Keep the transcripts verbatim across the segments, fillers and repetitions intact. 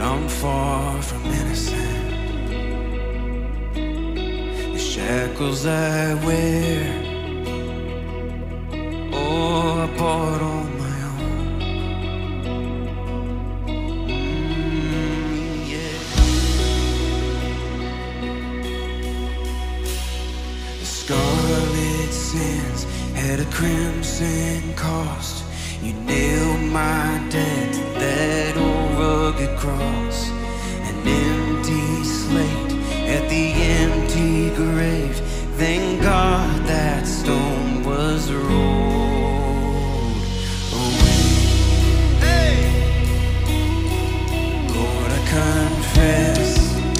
I'm far from innocent. The shackles I wear, oh, I bought on my own. Mm, yeah. The scarlet sins had a crimson cost. You nailed my debt to that old rugged cross. An empty slate at the empty grave. Thank God that stone was rolled away. Hey! Lord, I confess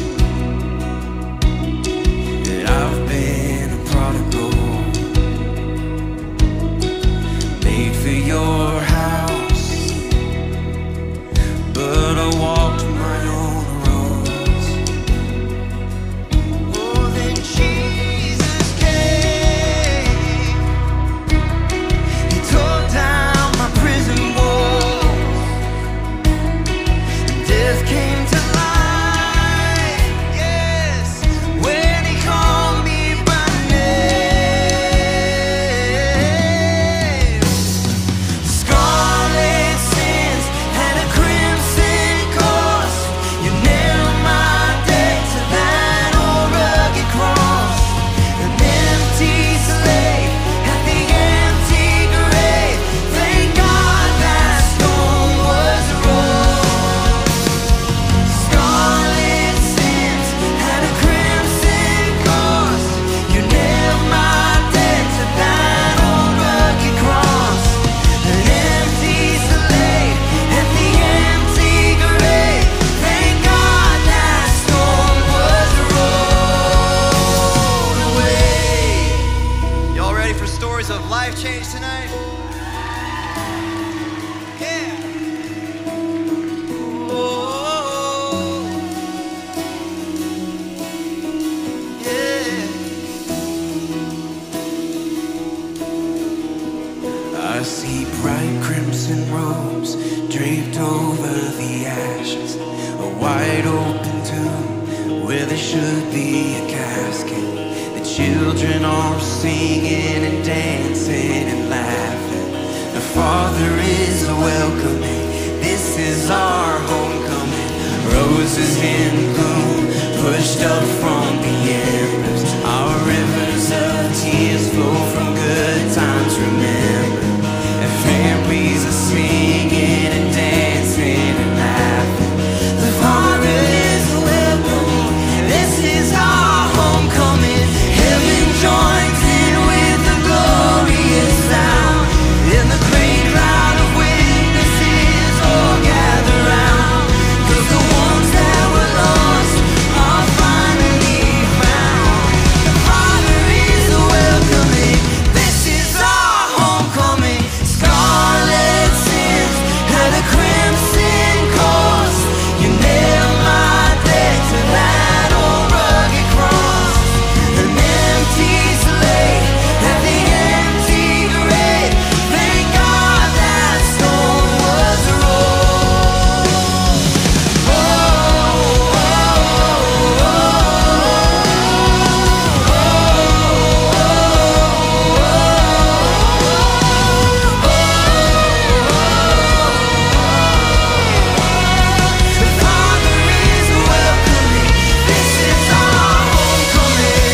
that I've been a prodigal, made for your house, but I walked my own roads. Oh, then Jesus came. He tore down my prison walls. Death came to life, yes, when he called me by name. Scarlet sins had a crimson cost. You nailed my debt to that old rugged cross. An empty slave at the empty grave. Thank God that stone was rolled. Scarlet sins had a crimson cost. You nailed my debt to that old rugged cross. An empty slave at the empty grave. Thank God that stone was rolled away. Y'all ready for stories of life change tonight? Yeah. Oh, yeah. I see bright crimson robes draped over the ashes, a wide open tomb where there should be a casket. The children are singing and dancing and laughing. The Father is welcoming. This is our homecoming. Roses in bloom, pushed up from the embers. Our rivers of tears flow from good times remembered. And families are singing and dancing and laughing. The Father is welcoming. This is our homecoming. Heaven joins in with the glorious sound. In the great cloud of witnesses all gather round. 'Cause the ones that were lost are finally found. The Father is welcoming. This is our homecoming. Scarlet sins had a crimson cost. You nailed my debt to that old rugged cross. An empty slate at the empty grave. Thank God that stone was rolled. Oh, oh, oh, oh, The Father is welcoming. This is our homecoming.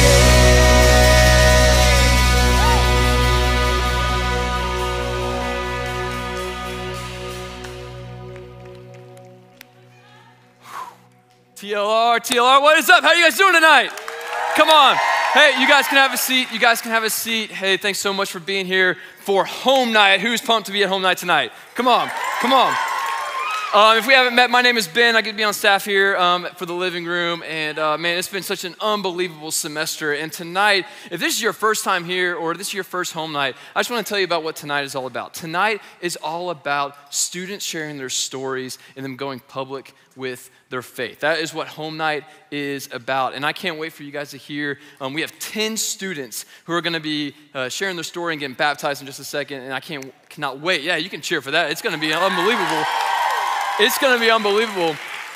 T L R, T L R, what is up? How you guys doing tonight? Come on. Hey, you guys can have a seat. You guys can have a seat. Hey, thanks so much for being here for Home Night. Who's pumped to be at Home Night tonight? Come on, come on. Um, if we haven't met, my name is Ben. I get to be on staff here um, for the living room. And uh, man, it's been such an unbelievable semester. And tonight, if this is your first time here or this is your first home night, I just want to tell you about what tonight is all about. Tonight is all about students sharing their stories and them going public with their faith. That is what Home Night is about. And I can't wait for you guys to hear. Um, we have ten students who are going to be uh, sharing their story and getting baptized in just a second. And I can't cannot wait. Yeah, you can cheer for that. It's going to be unbelievable. It's going to be unbelievable.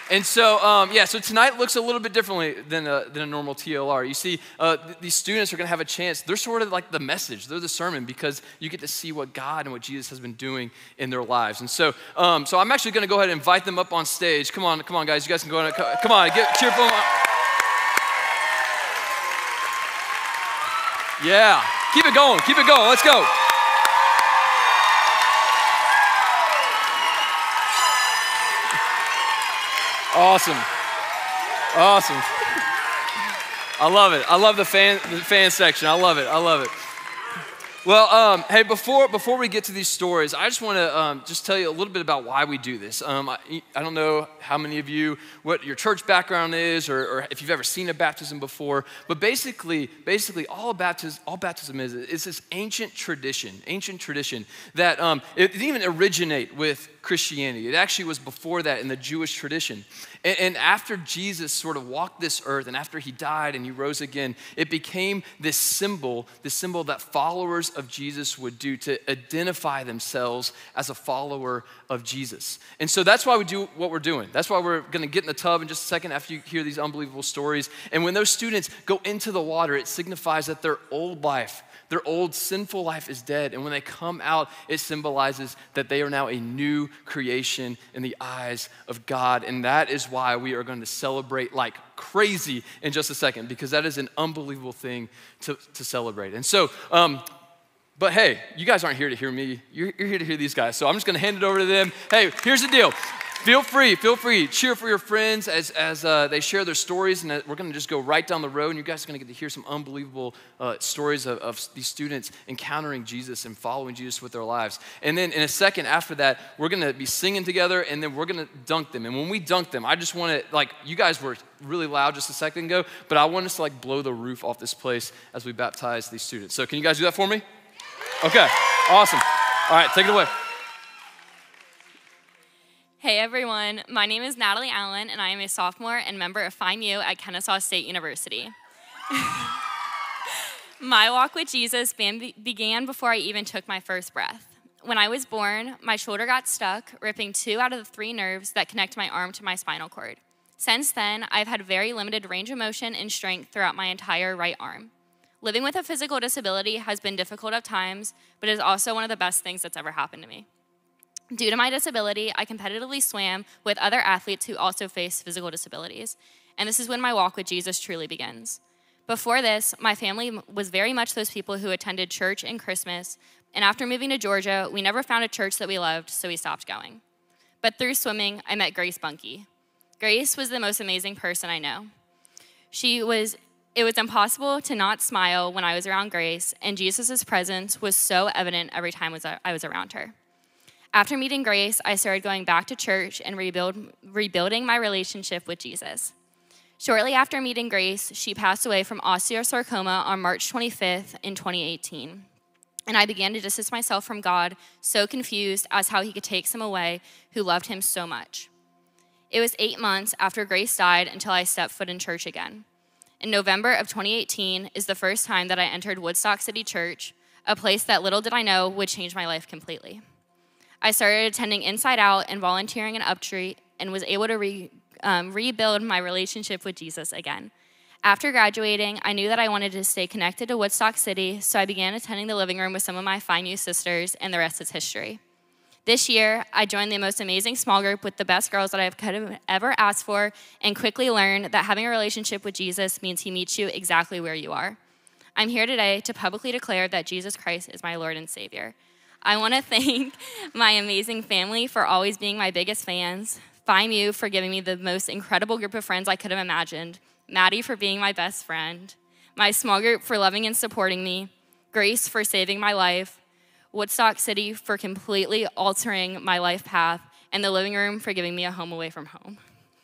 And so, um, yeah, so tonight looks a little bit differently than a, than a normal T L R. You see, uh, th- these students are going to have a chance. They're sort of like the message. They're the sermon because you get to see what God and what Jesus has been doing in their lives. And so, um, so I'm actually going to go ahead and invite them up on stage. Come on, come on, guys. You guys can go on. Come on, get cheer for them. Yeah, keep it going. Keep it going. Let's go. Awesome. Awesome. I love it. I love the fan, the fan section. I love it. I love it. Well, um, hey, before before we get to these stories, I just want to um, just tell you a little bit about why we do this. Um, I, I don't know how many of you, what your church background is, or, or if you've ever seen a baptism before, but basically, basically, all baptism, all baptism is is this ancient tradition, ancient tradition that um, it didn't even originate with Christianity. It actually was before that in the Jewish tradition. And, and after Jesus sort of walked this earth, and after he died and he rose again, it became this symbol, this symbol that followers of Jesus would do to identify themselves as a follower of Jesus. And so that's why we do what we're doing. That's why we're gonna get in the tub in just a second after you hear these unbelievable stories. And when those students go into the water, it signifies that their old life, their old sinful life is dead. And when they come out, it symbolizes that they are now a new creation in the eyes of God. And that is why we are going to celebrate like crazy in just a second, because that is an unbelievable thing to, to celebrate. And so, um, but hey, you guys aren't here to hear me. You're, you're here to hear these guys. So I'm just going to hand it over to them. Hey, here's the deal. Feel free, feel free. Cheer for your friends as, as uh, they share their stories, and we're going to just go right down the road, and you guys are going to get to hear some unbelievable uh, stories of, of these students encountering Jesus and following Jesus with their lives. And then in a second after that, we're going to be singing together, and then we're going to dunk them. And when we dunk them, I just want to, like, you guys were really loud just a second ago, but I want us to, like, blow the roof off this place as we baptize these students. So can you guys do that for me? Okay, awesome. All right, take it away. Hey everyone, my name is Natalie Allen and I am a sophomore and member of Phi Mu at Kennesaw State University. My walk with Jesus began before I even took my first breath. When I was born, my shoulder got stuck, ripping two out of the three nerves that connect my arm to my spinal cord. Since then, I've had very limited range of motion and strength throughout my entire right arm. Living with a physical disability has been difficult at times, but is also one of the best things that's ever happened to me. Due to my disability, I competitively swam with other athletes who also face physical disabilities, and this is when my walk with Jesus truly begins. Before this, my family was very much those people who attended church and Christmas, and after moving to Georgia, we never found a church that we loved, so we stopped going. But through swimming, I met Grace Bunky. Grace was the most amazing person I know. She was, it was impossible to not smile when I was around Grace, and Jesus' presence was so evident every time I was around her. After meeting Grace, I started going back to church and rebuild, rebuilding my relationship with Jesus. Shortly after meeting Grace, she passed away from osteosarcoma on March twenty-fifth in twenty eighteen. And I began to distance myself from God, so confused as how he could take some away who loved him so much. It was eight months after Grace died until I stepped foot in church again. In November of twenty eighteen is the first time that I entered Woodstock City Church, a place that little did I know would change my life completely. I started attending Inside Out and volunteering in Upstreet and was able to re, um, rebuild my relationship with Jesus again. After graduating, I knew that I wanted to stay connected to Woodstock City, so I began attending the living room with some of my Phi Mu sisters, and the rest is history. This year, I joined the most amazing small group with the best girls that I've could have ever asked for, and quickly learned that having a relationship with Jesus means he meets you exactly where you are. I'm here today to publicly declare that Jesus Christ is my Lord and Savior. I want to thank my amazing family for always being my biggest fans, Phi Mu for giving me the most incredible group of friends I could have imagined, Maddie for being my best friend, my small group for loving and supporting me, Grace for saving my life, Woodstock City for completely altering my life path, and the living room for giving me a home away from home.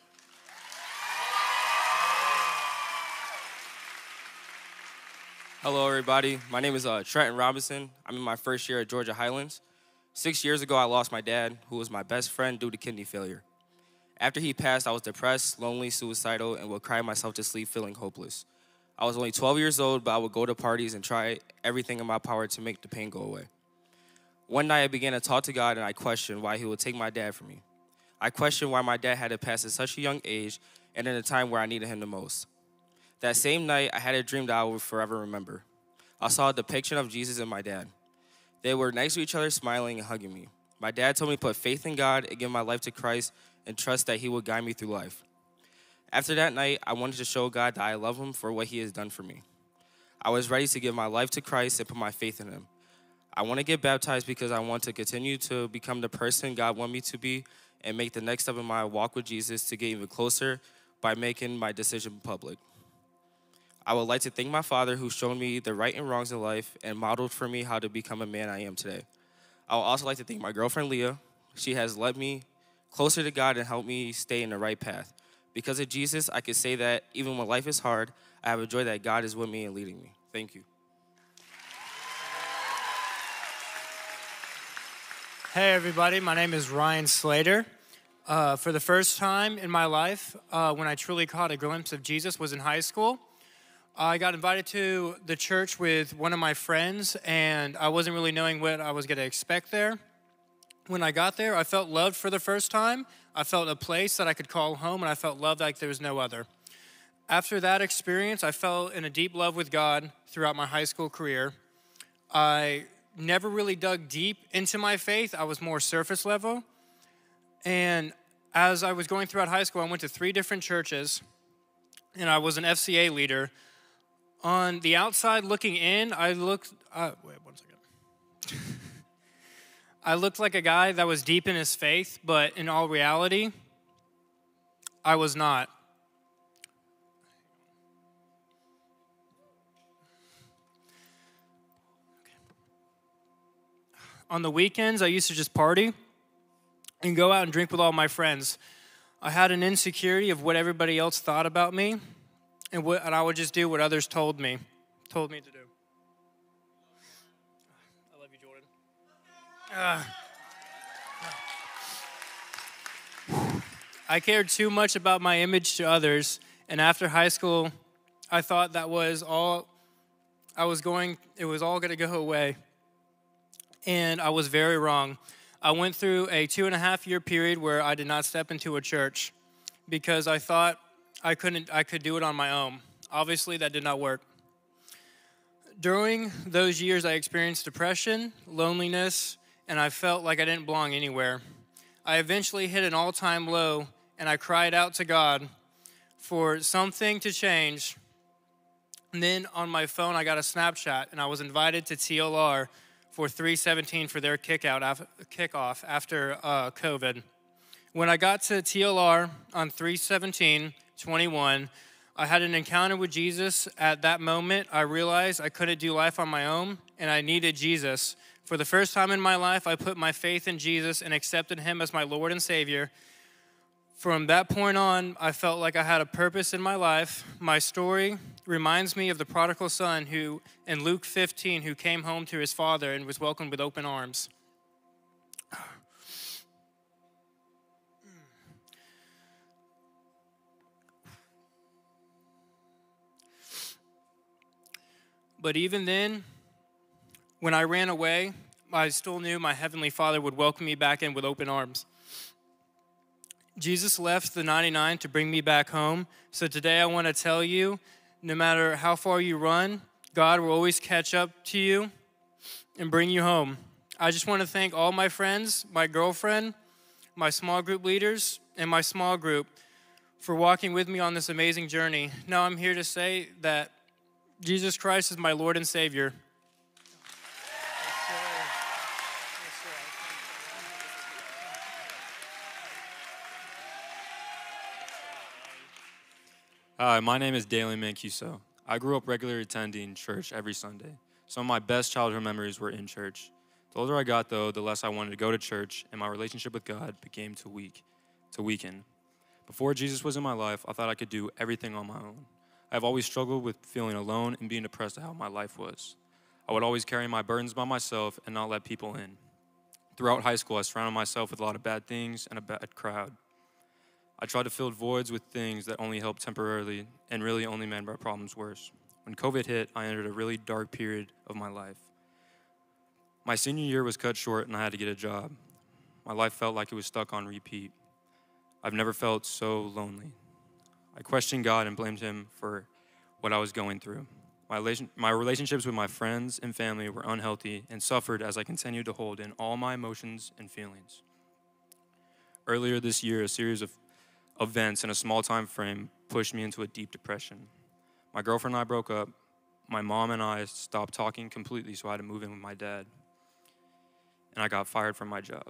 Hello, everybody. My name is uh, Trenton Robinson. I'm in my first year at Georgia Highlands. Six years ago, I lost my dad, who was my best friend due to kidney failure. After he passed, I was depressed, lonely, suicidal, and would cry myself to sleep feeling hopeless. I was only twelve years old, but I would go to parties and try everything in my power to make the pain go away. One night, I began to talk to God, and I questioned why he would take my dad from me. I questioned why my dad had to pass at such a young age and in a time where I needed him the most. That same night, I had a dream that I will forever remember. I saw a depiction of Jesus and my dad. They were next to each other, smiling and hugging me. My dad told me to put faith in God and give my life to Christ and trust that he would guide me through life. After that night, I wanted to show God that I love him for what he has done for me. I was ready to give my life to Christ and put my faith in him. I want to get baptized because I want to continue to become the person God wants me to be and make the next step in my walk with Jesus to get even closer by making my decision public. I would like to thank my father who showed me the right and wrongs in life and modeled for me how to become a man I am today. I would also like to thank my girlfriend, Leah. She has led me closer to God and helped me stay in the right path. Because of Jesus, I can say that even when life is hard, I have a joy that God is with me and leading me. Thank you. Hey everybody, my name is Ryan Slater. Uh, for the first time in my life, uh, when I truly caught a glimpse of Jesus was in high school. I got invited to the church with one of my friends, and I wasn't really knowing what I was going to expect there. When I got there, I felt loved for the first time. I felt a place that I could call home, and I felt loved like there was no other. After that experience, I fell in a deep love with God throughout my high school career. I never really dug deep into my faith. I was more surface level. And as I was going throughout high school, I went to three different churches, and I was an F C A leader. On the outside looking in, I looked, uh, wait one second. I looked like a guy that was deep in his faith, but in all reality, I was not. On the weekends, I used to just party and go out and drink with all my friends. I had an insecurity of what everybody else thought about me, and what, and I would just do what others told me, told me to do. I love you, Jordan. Uh, I cared too much about my image to others, and after high school, I thought that was all I was going, it was all going to go away. And I was very wrong. I went through a two and a half year period where I did not step into a church because I thought I couldn't, I could do it on my own. Obviously, that did not work. During those years, I experienced depression, loneliness, and I felt like I didn't belong anywhere. I eventually hit an all-time low, and I cried out to God for something to change. And then on my phone, I got a Snapchat, and I was invited to T L R for three seventeen for their kick-out, kickoff after uh, COVID. When I got to T L R on three seventeen twenty-one, I had an encounter with Jesus. At that moment, I realized I couldn't do life on my own, and I needed Jesus. For the first time in my life, I put my faith in Jesus and accepted him as my Lord and Savior. From that point on, I felt like I had a purpose in my life. My story reminds me of the prodigal son who, in Luke fifteen, who came home to his father and was welcomed with open arms. But even then, when I ran away, I still knew my Heavenly Father would welcome me back in with open arms. Jesus left the ninety-nine to bring me back home. So today I want to tell you, no matter how far you run, God will always catch up to you and bring you home. I just want to thank all my friends, my girlfriend, my small group leaders, and my small group for walking with me on this amazing journey. Now I'm here to say that Jesus Christ is my Lord and Savior. Hi, my name is Dalen Mancuso. I grew up regularly attending church every Sunday. Some of my best childhood memories were in church. The older I got, though, the less I wanted to go to church, and my relationship with God became to weak, to weaken. Before Jesus was in my life, I thought I could do everything on my own. I've always struggled with feeling alone and being depressed at how my life was. I would always carry my burdens by myself and not let people in. Throughout high school, I surrounded myself with a lot of bad things and a bad crowd. I tried to fill voids with things that only helped temporarily and really only made my problems worse. When COVID hit, I entered a really dark period of my life. My senior year was cut short and I had to get a job. My life felt like it was stuck on repeat. I've never felt so lonely. I questioned God and blamed him for what I was going through. My, relation, my relationships with my friends and family were unhealthy and suffered as I continued to hold in all my emotions and feelings. Earlier this year, a series of events in a small time frame pushed me into a deep depression. My girlfriend and I broke up. My mom and I stopped talking completely, so I had to move in with my dad. And I got fired from my job.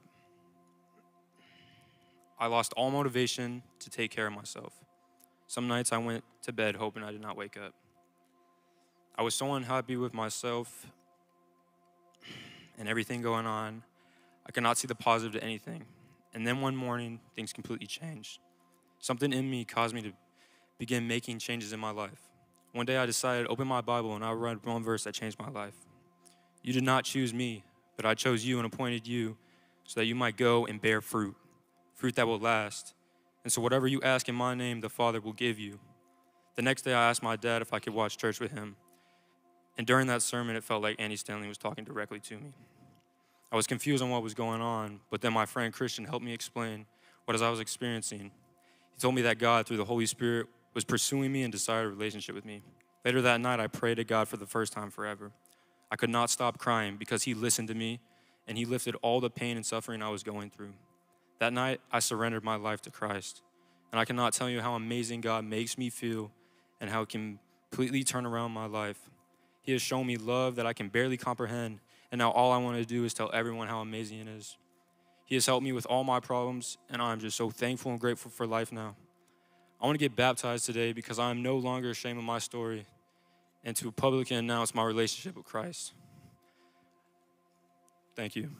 I lost all motivation to take care of myself. Some nights I went to bed hoping I did not wake up. I was so unhappy with myself and everything going on. I could not see the positive to anything. And then one morning, things completely changed. Something in me caused me to begin making changes in my life. One day I decided to open my Bible and I read one verse that changed my life. You did not choose me, but I chose you and appointed you so that you might go and bear fruit, fruit that will last. And so whatever you ask in my name, the Father will give you. The next day I asked my dad if I could watch church with him. And during that sermon, it felt like Andy Stanley was talking directly to me. I was confused on what was going on, but then my friend Christian helped me explain what I was experiencing. He told me that God, through the Holy Spirit, was pursuing me and desired a relationship with me. Later that night, I prayed to God for the first time forever. I could not stop crying because he listened to me and he lifted all the pain and suffering I was going through. That night, I surrendered my life to Christ. And I cannot tell you how amazing God makes me feel and how it can completely turn around my life. He has shown me love that I can barely comprehend, and now all I want to do is tell everyone how amazing it is. He has helped me with all my problems, and I'm just so thankful and grateful for life now. I want to get baptized today because I am no longer ashamed of my story and to publicly announce my relationship with Christ. Thank you.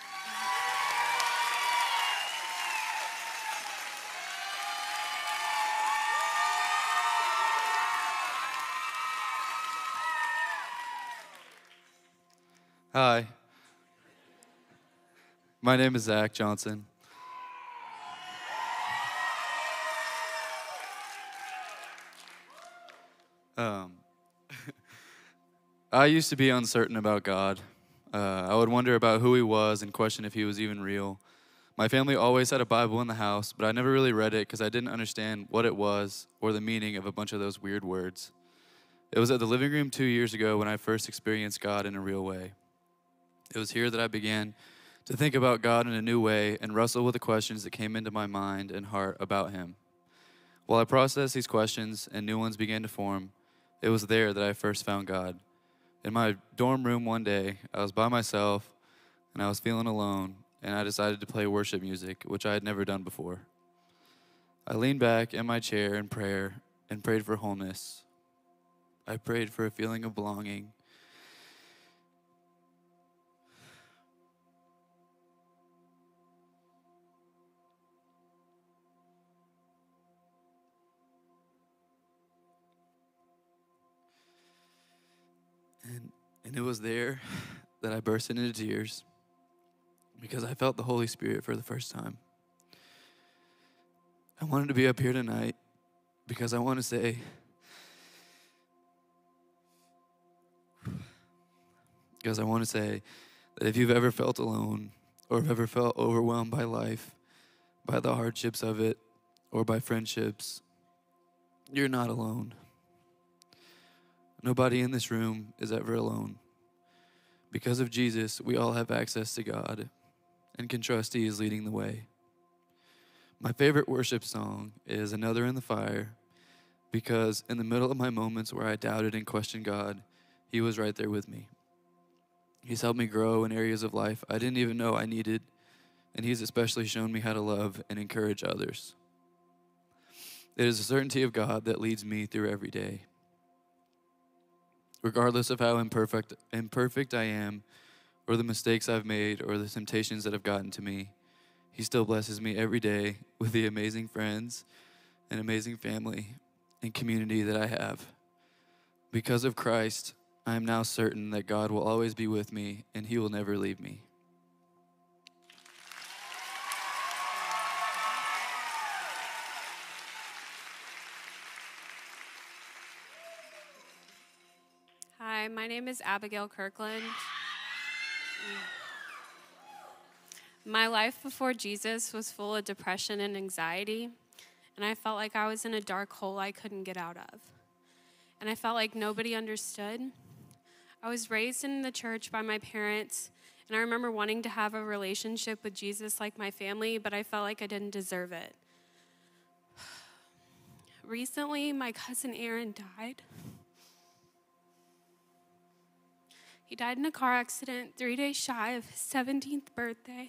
Hi. My name is Zach Johnson. Um, I used to be uncertain about God. Uh, I would wonder about who he was and question if he was even real. My family always had a Bible in the house, but I never really read it because I didn't understand what it was or the meaning of a bunch of those weird words. It was at the living room two years ago when I first experienced God in a real way. It was here that I began to think about God in a new way and wrestle with the questions that came into my mind and heart about him. While I processed these questions and new ones began to form, it was there that I first found God. In my dorm room one day, I was by myself and I was feeling alone, and I decided to play worship music, which I had never done before. I leaned back in my chair in prayer and prayed for wholeness. I prayed for a feeling of belonging. And, and it was there that I burst into tears because I felt the Holy Spirit for the first time. I wanted to be up here tonight because I want to say, because I want to say that if you've ever felt alone or have ever felt overwhelmed by life, by the hardships of it, or by friendships, you're not alone. Nobody in this room is ever alone. Because of Jesus, we all have access to God and can trust he is leading the way. My favorite worship song is Another in the Fire, because in the middle of my moments where I doubted and questioned God, he was right there with me. He's helped me grow in areas of life I didn't even know I needed, and he's especially shown me how to love and encourage others. It is the certainty of God that leads me through every day. Regardless of how imperfect, imperfect I am, or the mistakes I've made, or the temptations that have gotten to me, he still blesses me every day with the amazing friends and amazing family and community that I have. Because of Christ, I am now certain that God will always be with me and he will never leave me. Hi, my name is Abigail Kirkland. My life before Jesus was full of depression and anxiety, and I felt like I was in a dark hole I couldn't get out of. And I felt like nobody understood. I was raised in the church by my parents, and I remember wanting to have a relationship with Jesus like my family, but I felt like I didn't deserve it. Recently, my cousin Aaron died. He died in a car accident three days shy of his seventeenth birthday.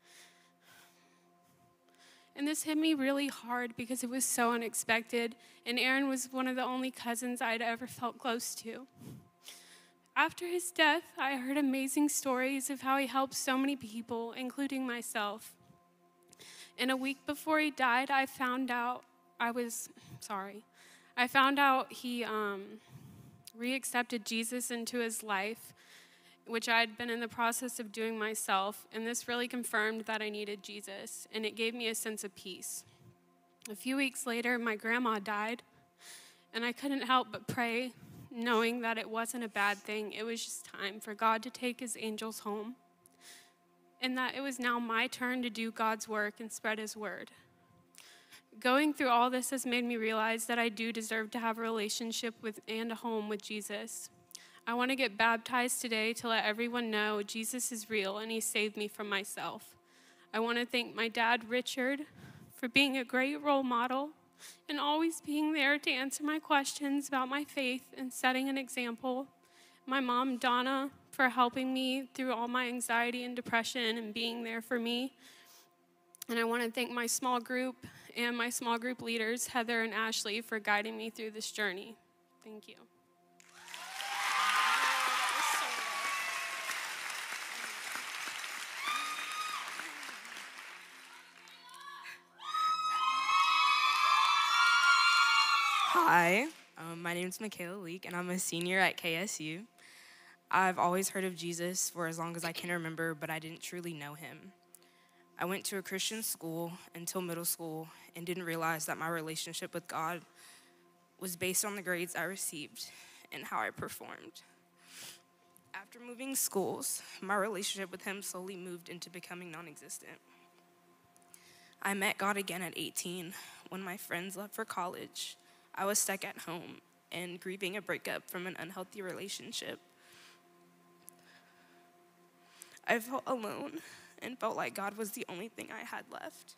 And this hit me really hard because it was so unexpected, and Aaron was one of the only cousins I'd ever felt close to. After his death, I heard amazing stories of how he helped so many people, including myself. And a week before he died, I found out, I was, sorry, I found out he um, re-accepted Jesus into his life, which I had been in the process of doing myself, and this really confirmed that I needed Jesus, and it gave me a sense of peace. A few weeks later, my grandma died, and I couldn't help but pray, knowing that it wasn't a bad thing. It was just time for God to take his angels home, and that it was now my turn to do God's work and spread his word. Going through all this has made me realize that I do deserve to have a relationship with and a home with Jesus. I want to get baptized today to let everyone know Jesus is real and he saved me from myself. I want to thank my dad, Richard, for being a great role model and always being there to answer my questions about my faith and setting an example. My mom, Donna, for helping me through all my anxiety and depression and being there for me. And I want to thank my small group and my small group leaders, Heather and Ashley, for guiding me through this journey. Thank you. Hi, um, my name is Michaela Leek, and I'm a senior at K S U. I've always heard of Jesus for as long as I can remember, but I didn't truly know him. I went to a Christian school until middle school and didn't realize that my relationship with God was based on the grades I received and how I performed. After moving schools, my relationship with him slowly moved into becoming non-existent. I met God again at eighteen when my friends left for college. I was stuck at home and grieving a breakup from an unhealthy relationship. I felt alone and felt like God was the only thing I had left.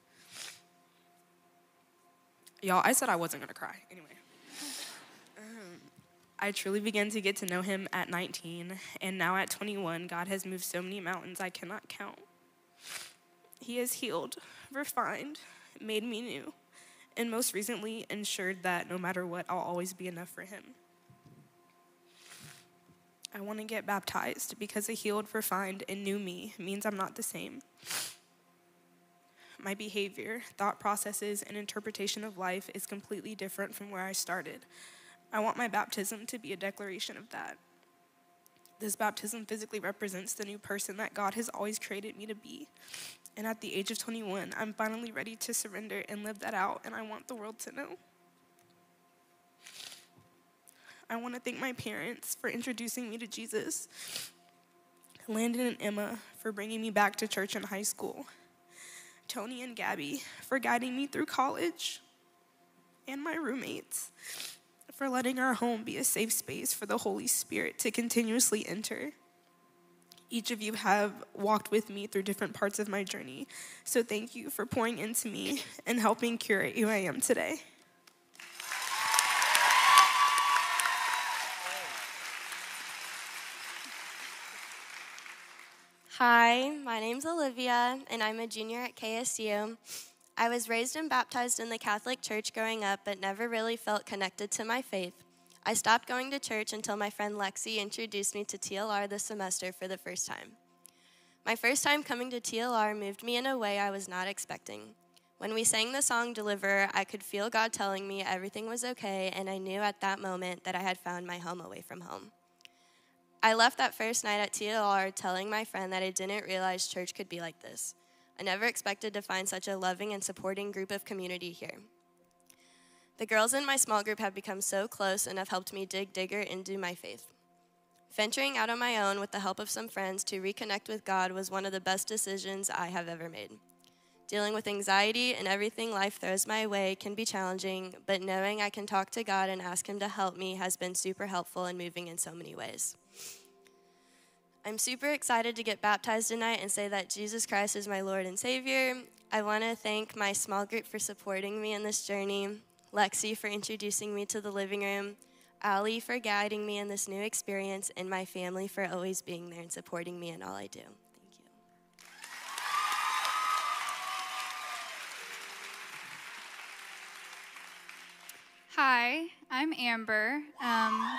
Y'all, I said I wasn't gonna cry. Anyway. Um, I truly began to get to know him at nineteen, and now at twenty-one, God has moved so many mountains I cannot count. He has healed, refined, made me new, and most recently ensured that no matter what, I'll always be enough for him. I want to get baptized because a healed, refined, and new me means I'm not the same. My behavior, thought processes, and interpretation of life is completely different from where I started. I want my baptism to be a declaration of that. This baptism physically represents the new person that God has always created me to be. And at the age of twenty-one, I'm finally ready to surrender and live that out, and I want the world to know. I want to thank my parents for introducing me to Jesus, Landon and Emma for bringing me back to church in high school, Tony and Gabby for guiding me through college, and my roommates for letting our home be a safe space for the Holy Spirit to continuously enter. Each of you have walked with me through different parts of my journey, so thank you for pouring into me and helping curate who I am today. Hi, my name's Olivia, and I'm a junior at K S U. I was raised and baptized in the Catholic Church growing up, but never really felt connected to my faith. I stopped going to church until my friend Lexi introduced me to T L R this semester for the first time. My first time coming to T L R moved me in a way I was not expecting. When we sang the song Deliver, I could feel God telling me everything was okay, and I knew at that moment that I had found my home away from home. I left that first night at T L R telling my friend that I didn't realize church could be like this. I never expected to find such a loving and supporting group of community here. The girls in my small group have become so close and have helped me dig deeper into my faith. Venturing out on my own with the help of some friends to reconnect with God was one of the best decisions I have ever made. Dealing with anxiety and everything life throws my way can be challenging, but knowing I can talk to God and ask Him to help me has been super helpful and moving in so many ways. I'm super excited to get baptized tonight and say that Jesus Christ is my Lord and Savior. I want to thank my small group for supporting me in this journey, Lexi for introducing me to the living room, Allie for guiding me in this new experience, and my family for always being there and supporting me in all I do. Thank you. Hi, I'm Amber. Um,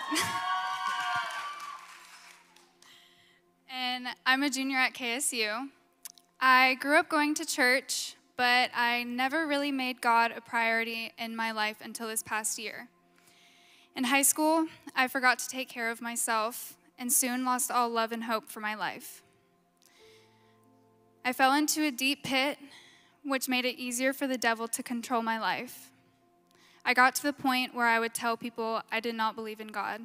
and I'm a junior at K S U. I grew up going to church, but I never really made God a priority in my life until this past year. In high school, I forgot to take care of myself and soon lost all love and hope for my life. I fell into a deep pit, which made it easier for the devil to control my life. I got to the point where I would tell people I did not believe in God.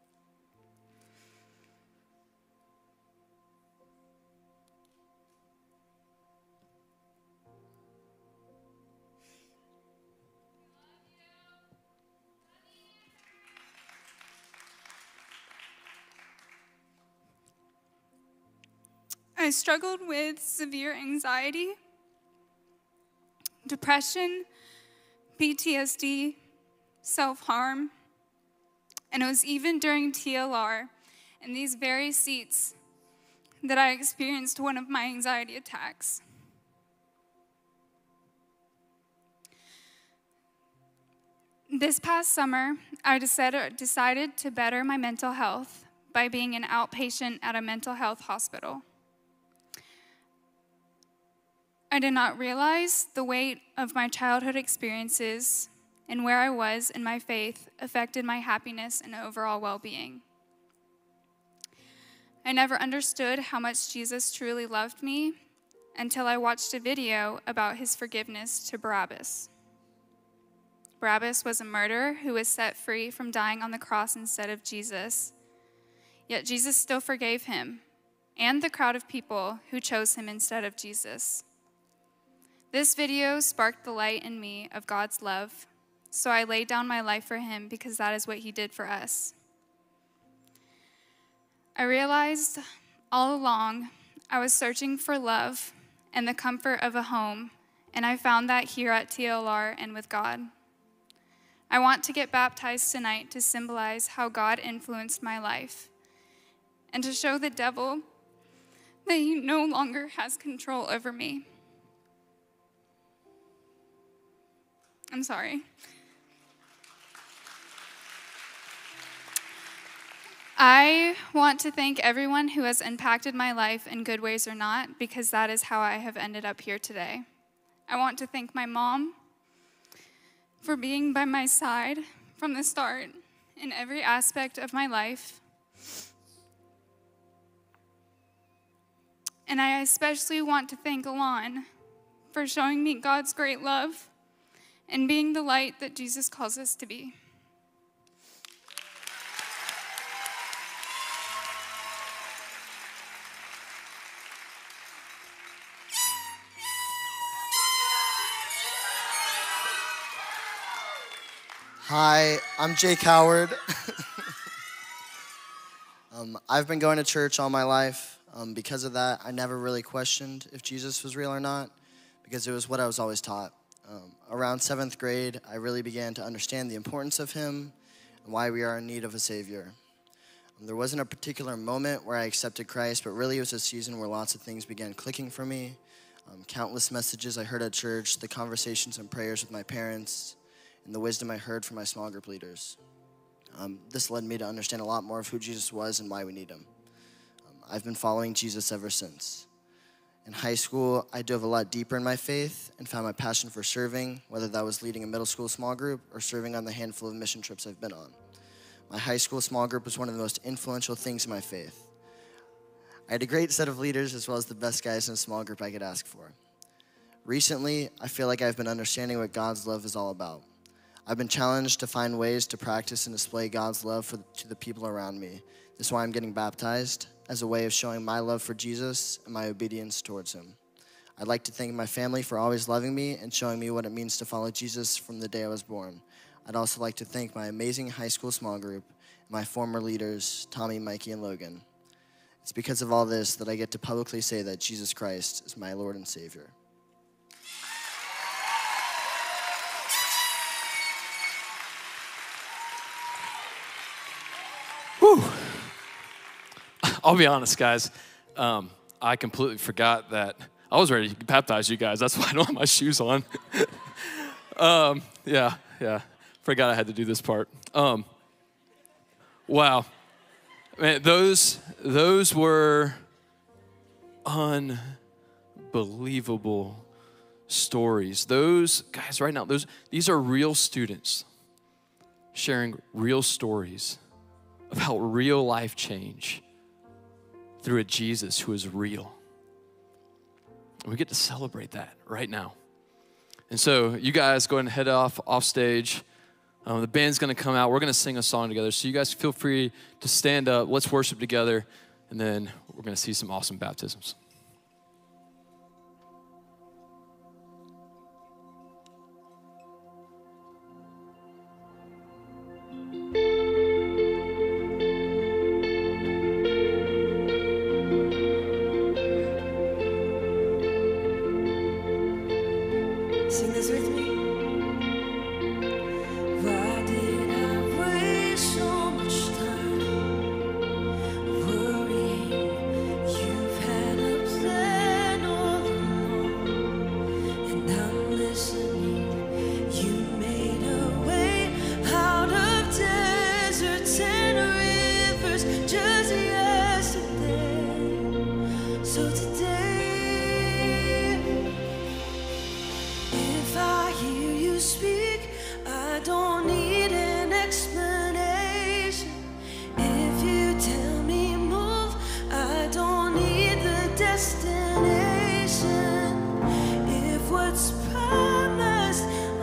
I struggled with severe anxiety, depression, P T S D, self-harm, and it was even during T L R in these very seats that I experienced one of my anxiety attacks. This past summer, I decided to better my mental health by being an outpatient at a mental health hospital. I did not realize the weight of my childhood experiences and where I was in my faith affected my happiness and overall well-being. I never understood how much Jesus truly loved me until I watched a video about his forgiveness to Barabbas. Barabbas was a murderer who was set free from dying on the cross instead of Jesus. Yet Jesus still forgave him and the crowd of people who chose him instead of Jesus. This video sparked the light in me of God's love, so I laid down my life for him because that is what he did for us. I realized all along I was searching for love and the comfort of a home, and I found that here at T L R and with God. I want to get baptized tonight to symbolize how God influenced my life and to show the devil that he no longer has control over me. I'm sorry. I want to thank everyone who has impacted my life in good ways or not, because that is how I have ended up here today. I want to thank my mom for being by my side from the start in every aspect of my life. And I especially want to thank Alon for showing me God's great love and being the light that Jesus calls us to be. Hi, I'm Jake Howard. um, I've been going to church all my life. Um, because of that, I never really questioned if Jesus was real or not, because it was what I was always taught. Um, around seventh grade, I really began to understand the importance of him and why we are in need of a Savior. Um, there wasn't a particular moment where I accepted Christ, but really it was a season where lots of things began clicking for me. Um, countless messages I heard at church, the conversations and prayers with my parents, and the wisdom I heard from my small group leaders. Um, this led me to understand a lot more of who Jesus was and why we need him. Um, I've been following Jesus ever since. In high school, I dove a lot deeper in my faith and found my passion for serving, whether that was leading a middle school small group or serving on the handful of mission trips I've been on. My high school small group was one of the most influential things in my faith. I had a great set of leaders as well as the best guys in a small group I could ask for. Recently, I feel like I've been understanding what God's love is all about. I've been challenged to find ways to practice and display God's love for, to the people around me. This is why I'm getting baptized, as a way of showing my love for Jesus and my obedience towards him. I'd like to thank my family for always loving me and showing me what it means to follow Jesus from the day I was born. I'd also like to thank my amazing high school small group, and my former leaders, Tommy, Mikey, and Logan. It's because of all this that I get to publicly say that Jesus Christ is my Lord and Savior. Whew. I'll be honest, guys. Um, I completely forgot that I was ready to baptize you guys. That's why I don't have my shoes on. um, yeah, yeah. Forgot I had to do this part. Um, wow. Man, those, those were unbelievable stories. Those guys right now, those, these are real students sharing real stories about real life change through a Jesus who is real. And we get to celebrate that right now. And so you guys go ahead and head off off stage. Um, the band's gonna come out. We're gonna sing a song together. So you guys feel free to stand up. Let's worship together. And then we're gonna see some awesome baptisms. Sing this with me. Why did I waste so much time worrying? You've had a plan all along, and I'm listening. You made a way out of deserts and rivers just yesterday. So today, speak, I don't need an explanation. If you tell me move, I don't need the destination. If what's promised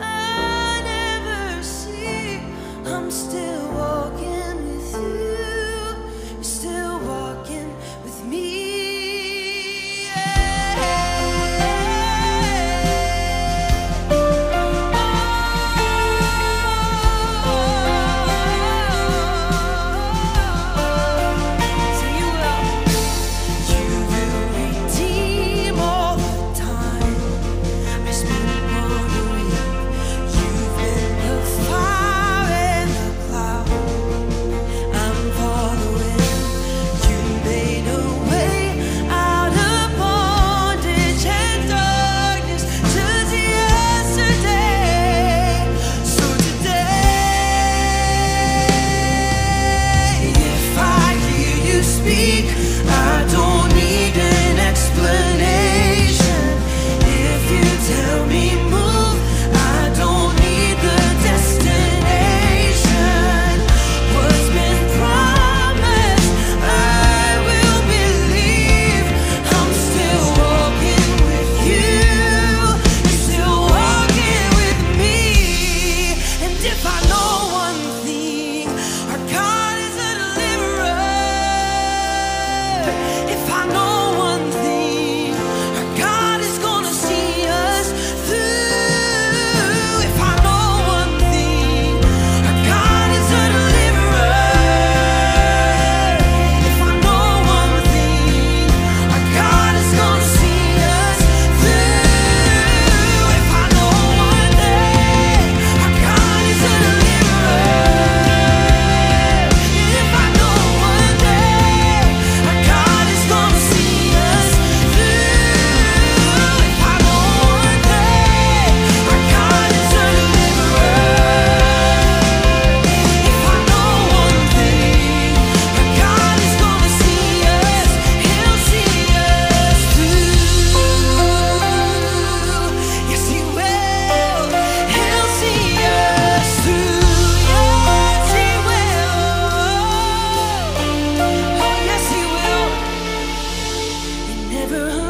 I never see, I'm still walking with you. You're still walking with me.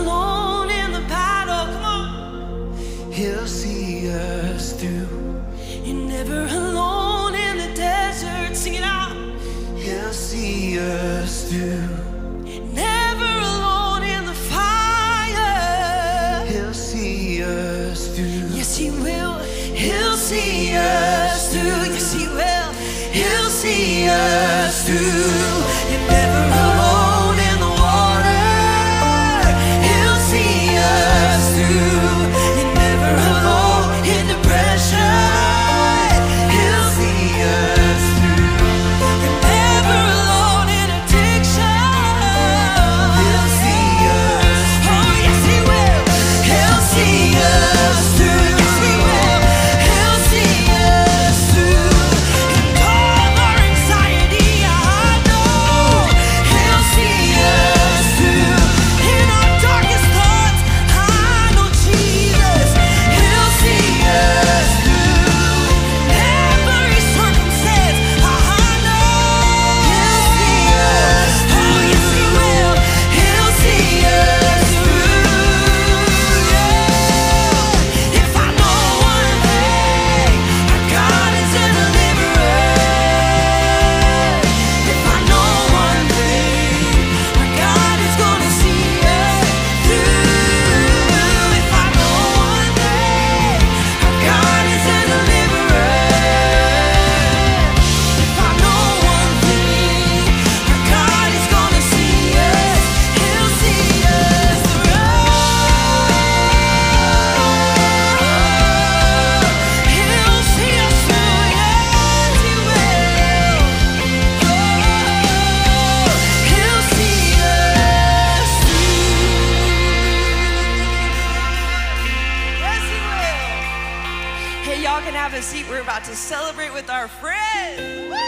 He'll see us through. You're never alone in the desert. Sing it out. He'll see us through. Never alone in the fire. He'll see us through. Yes, he will. He'll see us through. Yes, he will. He'll see us through. You're never alone in the water. He'll see us through. You're never alone in depression. He'll see us through. You're never alone in addiction. He'll see us through. Oh, yes, he will. He'll see us through. Yes, he will. He'll see us through. And all our anxiety, I know. He'll see us through. In our darkest thoughts, I know Jesus. He'll see us through. Every circumstance, I know. He'll see us through. Oh, yes, he will. He'll see us through. Yeah. If I know one thing, our God is a deliverer. If I know one thing, our God is gonna see us through. If I know one thing, our God is a deliverer. If I know one thing, our God is gonna see us. He'll see us through. He'll see us through. Yes, he will. Oh, he'll see us through. Yes, he will. Hey, y'all can have a seat. We're about to celebrate with our friends. Woo!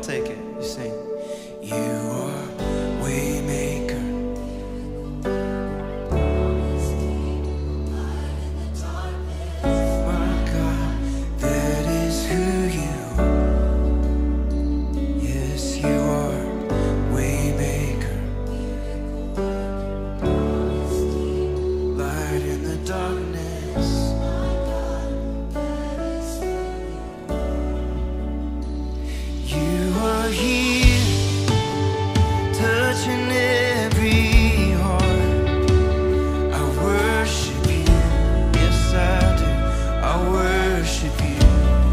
take it. You sing. You are Waymaker. My God, that is who you are. Yes, you are Waymaker. Light in the darkness. You are here, touching every heart. I worship you, yes I do. I worship you.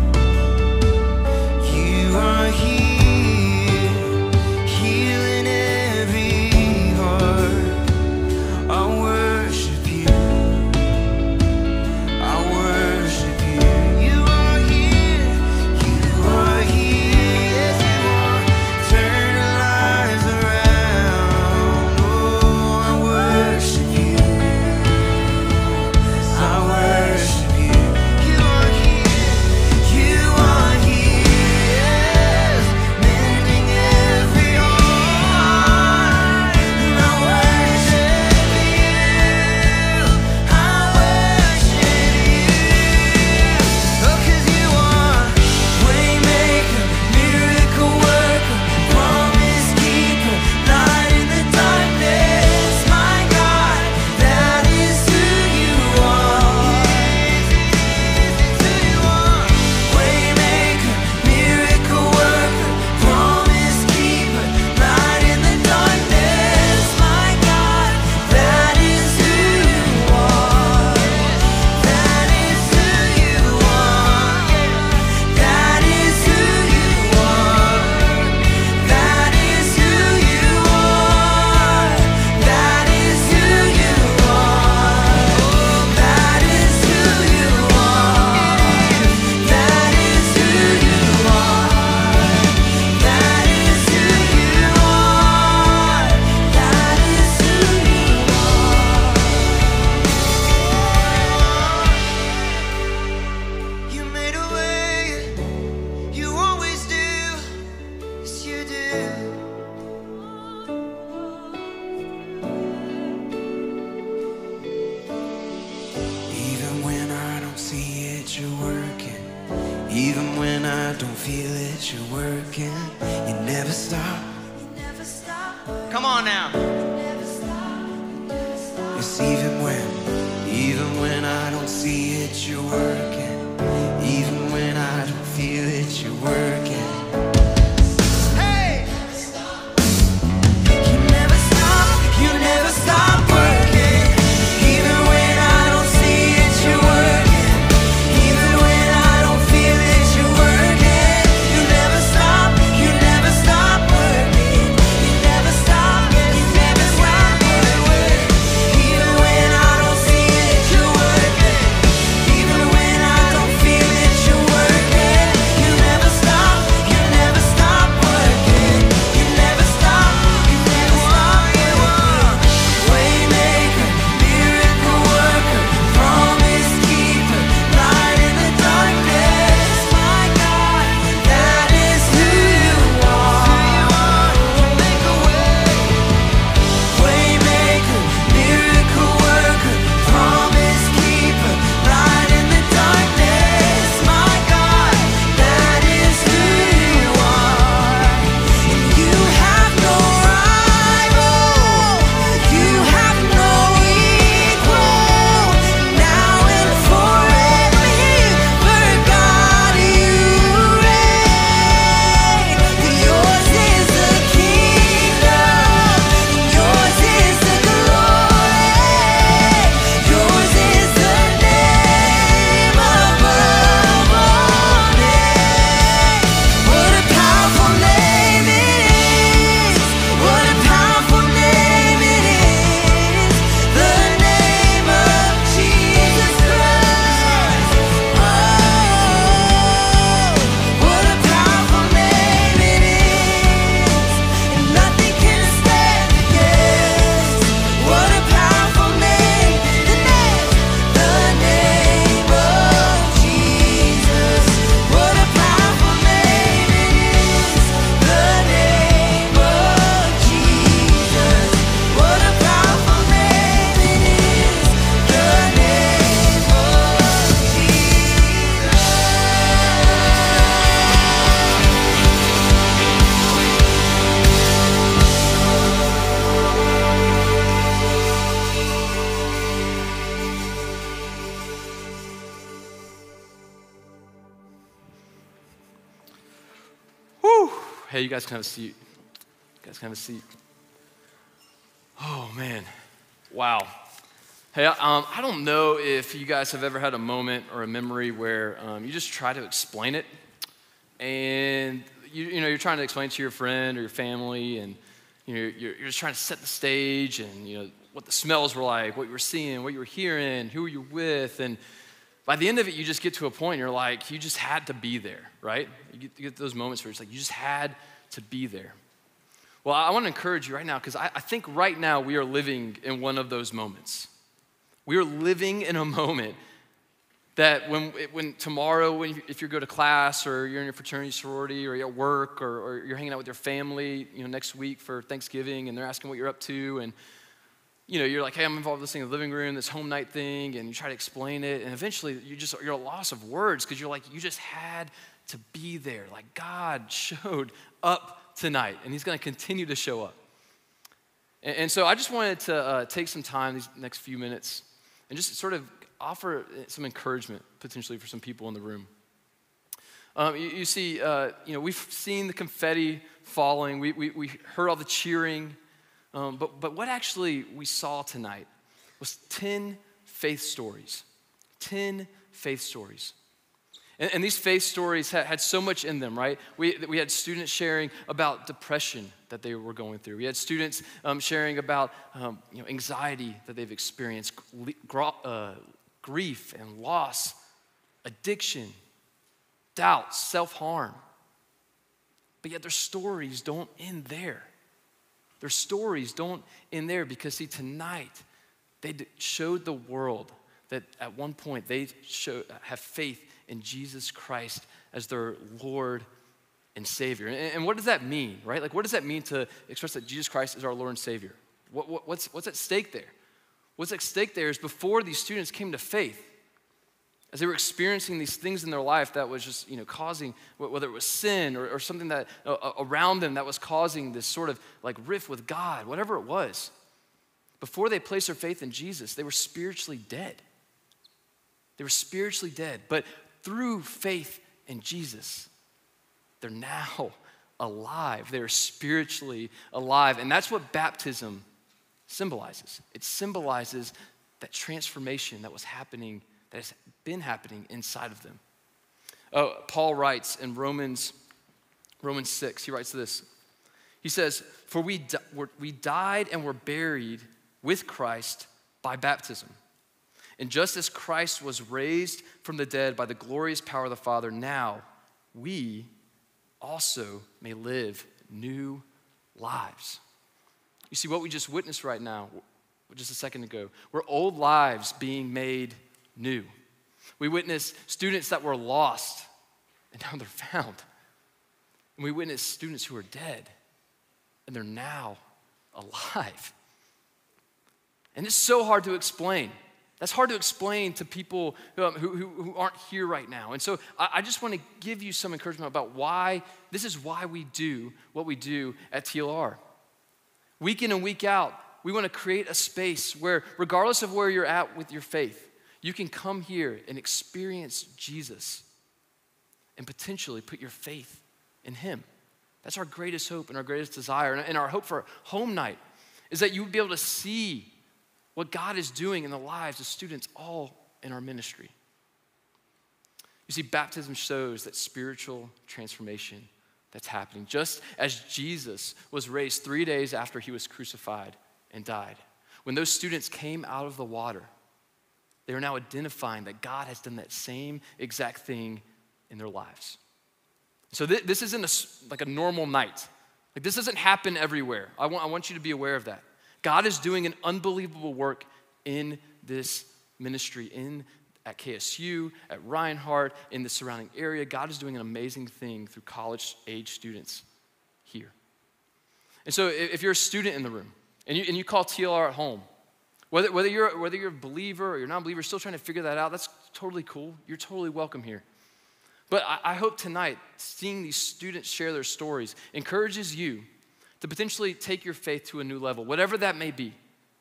You are here, healing every heart. I worship you. I worship you. You are here, you are here, yes you are, turning lives around. Oh, I worship you. I worship you. You are here, you are here, yes, mending every heart. And I worship you. I worship you. Oh, 'cause you are Waymaker, miracle worker, promise keeper, light in the darkness. My God, that is who you are. Who you are. Waymaker, miracle worker, promise keeper, light in the darkness. My God, that is who you are. That is who you are. That is who you are. That is who you are. That is who you are. That is who you are. That is who you are. That is who you are. That is who you are. You made a way. You always do. Yes, you do. Even when I don't see it, you're working. Even when I don't feel it, you're working. You never stop. Come on now. Yes, even when, even when I don't see it, you're working. Even when I don't feel it, you're working. Hey! You never stop, you never stop working. Even when I don't see it, you're working. Even when I don't feel it, you're working. You never stop, you never stop working. You never stop, you never stop working. Even when I don't see it, you're working. Even when I Hey, you guys can have a seat. You guys can have a seat. Oh, man. Wow. Hey, um, I don't know if you guys have ever had a moment or a memory where um, you just try to explain it, and you, you know, you're trying to explain it to your friend or your family, and you know, you're, you're just trying to set the stage, and you know what the smells were like, what you were seeing, what you were hearing, who you were with, and by the end of it, you just get to a point, you're like, you just had to be there, right? You get, you get those moments where it's like, you just had to be there. Well, I want to encourage you right now, because I, I think right now we are living in one of those moments. We are living in a moment that when, when tomorrow, when you, if you go to class or you're in your fraternity, sorority, or you're at work, or, or you're hanging out with your family, you know, next week for Thanksgiving, and they're asking what you're up to, and you know, you're like, hey, I'm involved in this thing in the living room, this home night thing, and you try to explain it, and eventually you just you're at a loss of words because you're like, you just had to be there. Like God showed up tonight, and He's going to continue to show up. And, and so I just wanted to uh, take some time these next few minutes and just sort of offer some encouragement potentially for some people in the room. Um, you, you see, uh, you know, we've seen the confetti falling. We, we, we heard all the cheering. Um, but, but what actually we saw tonight was ten faith stories. ten faith stories. And, and these faith stories had, had so much in them, right? We, we had students sharing about depression that they were going through. We had students um, sharing about um, you know, anxiety that they've experienced, uh, grief and loss, addiction, doubt, self-harm. But yet their stories don't end there. Their stories don't end there because, see, tonight they showed the world that at one point they show, have faith in Jesus Christ as their Lord and Savior. And, and what does that mean, right? Like, what does that mean to express that Jesus Christ is our Lord and Savior? What, what, what's, what's at stake there? What's at stake there is before these students came to faith, as they were experiencing these things in their life that was just, you know, causing, whether it was sin or, or something that uh, around them that was causing this sort of like rift with God, whatever it was, before they placed their faith in Jesus, they were spiritually dead. They were spiritually dead. But through faith in Jesus, they're now alive. They're spiritually alive. And that's what baptism symbolizes. It symbolizes that transformation that was happening, that has been happening inside of them. Oh, Paul writes in Romans, Romans six, he writes this. He says, for we, di- we died and were buried with Christ by baptism. And just as Christ was raised from the dead by the glorious power of the Father, now we also may live new lives. You see, what we just witnessed right now, just a second ago, were old lives being made new. We witnessed students that were lost, and now they're found. And we witnessed students who are dead, and they're now alive. And it's so hard to explain. That's hard to explain to people who, who, who aren't here right now. And so I, I just want to give you some encouragement about why, this is why we do what we do at T L R. Week in and week out, we want to create a space where, regardless of where you're at with your faith, you can come here and experience Jesus and potentially put your faith in Him. That's our greatest hope and our greatest desire. And our hope for Home Night is that you would be able to see what God is doing in the lives of students all in our ministry. You see, baptism shows that spiritual transformation that's happening. Just as Jesus was raised three days after He was crucified and died. When those students came out of the water, they are now identifying that God has done that same exact thing in their lives. So th- this isn't a, like a normal night. Like this doesn't happen everywhere. I want, I want you to be aware of that. God is doing an unbelievable work in this ministry, in at K S U, at Reinhardt, in the surrounding area. God is doing an amazing thing through college-age students here. And so if you're a student in the room, and you, and you call T L R at home, whether, whether, you're, whether you're a believer or you're not a believer, still trying to figure that out, that's totally cool. You're totally welcome here. But I, I hope tonight, seeing these students share their stories encourages you to potentially take your faith to a new level, whatever that may be.